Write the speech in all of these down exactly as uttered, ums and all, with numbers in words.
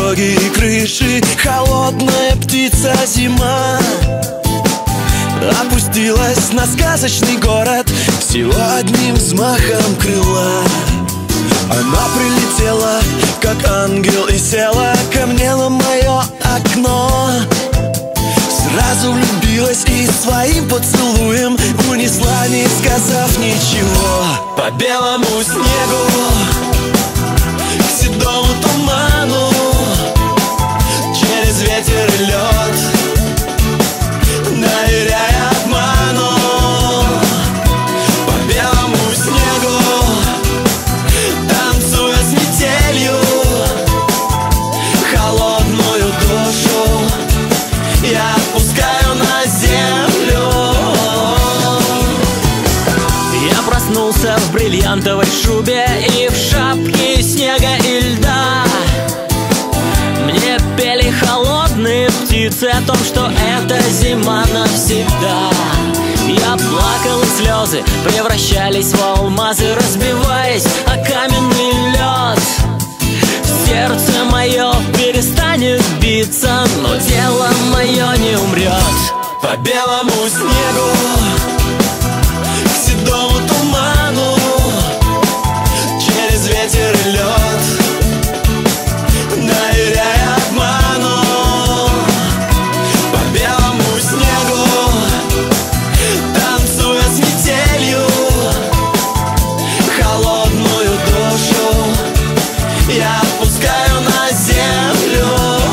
дороги и крыши. Холодная птица зима опустилась на сказочный город всего одним взмахом крыла. Она прилетела, как ангел, и села ко мне на мое окно. Сразу влюбилась и своим поцелуем унесла, не сказав ничего. По белому снегу, к седому туману, через ветер и лед, доверяя обману. По белому снегу, танцуя с метелью, холодную душу я отпускаю на землю. Я проснулся в бриллиантовой шубе и в шапке снега и льда. Мне пели холодные птицы о том, что это зима навсегда. Я плакал, и слезы превращались в алмазы, разбиваясь о каменный лед. Сердце мое перестанет биться, но тело мое не умрет. По белому снегу, к седому туману, через ветер и лед, доверяя обману. По белому снегу, танцуя с метелью, холодную душу я отпускаю на землю.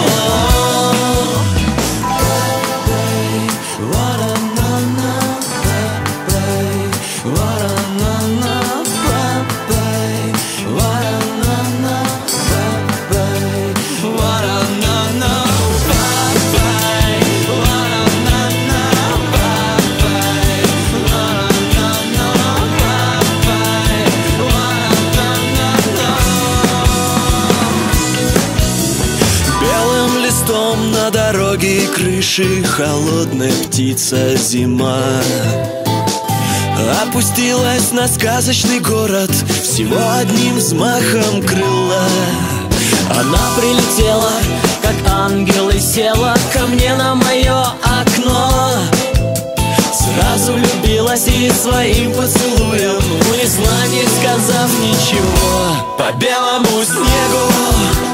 На дороге и крыши холодная птица зима опустилась на сказочный город всего одним взмахом крыла. Она прилетела, как ангел, и села ко мне на мое окно. Сразу влюбилась и своим поцелуем унесла, не сказав ничего. По белому снегу,